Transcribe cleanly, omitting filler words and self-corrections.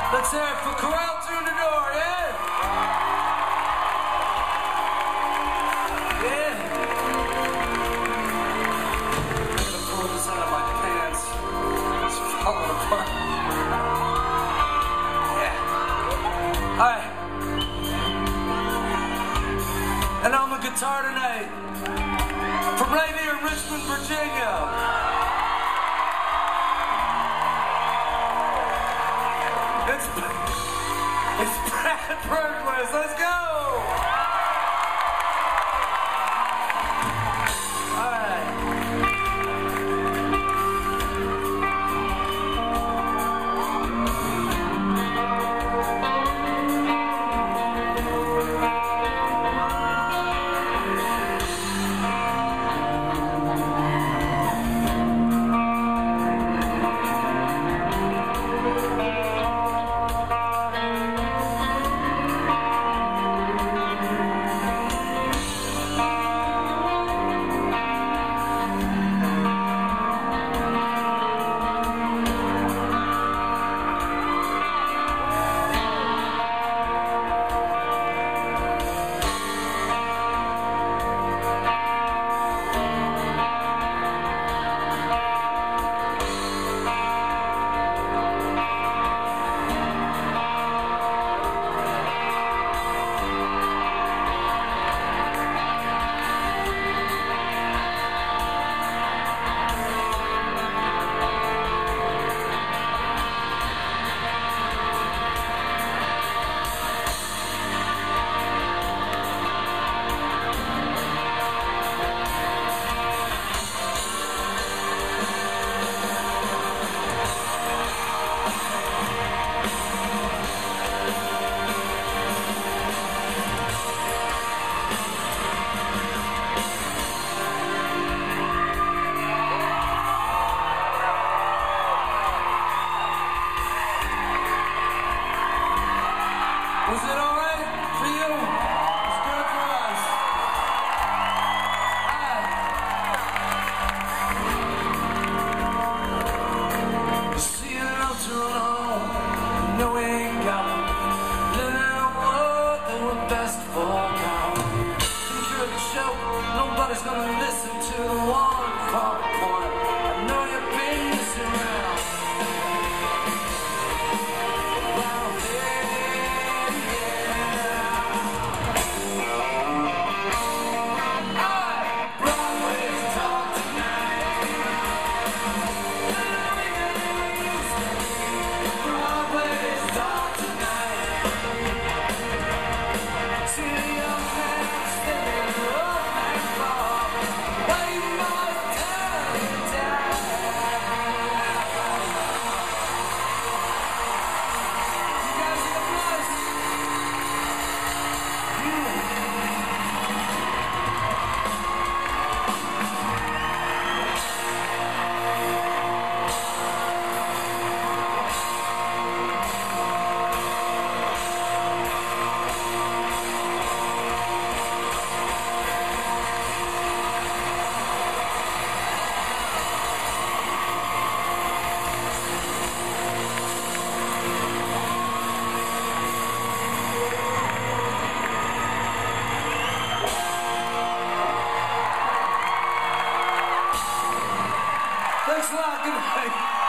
Let's hear it for Corral through the door, yeah? Yeah. I'm gonna pull this out of my pants. It's falling apart. Yeah. Alright. And on the guitar tonight, from right here in Richmond, Virginia. It's Brad Bergquist. Let's go! All right. Was it all right for you? It's good for us. See you out too long. No, we ain't got it. Living out what they were best for now. Think you're the show. Nobody's gonna listen to the one PowerPoint. I know you've been missing around. Thanks a lot. Good night.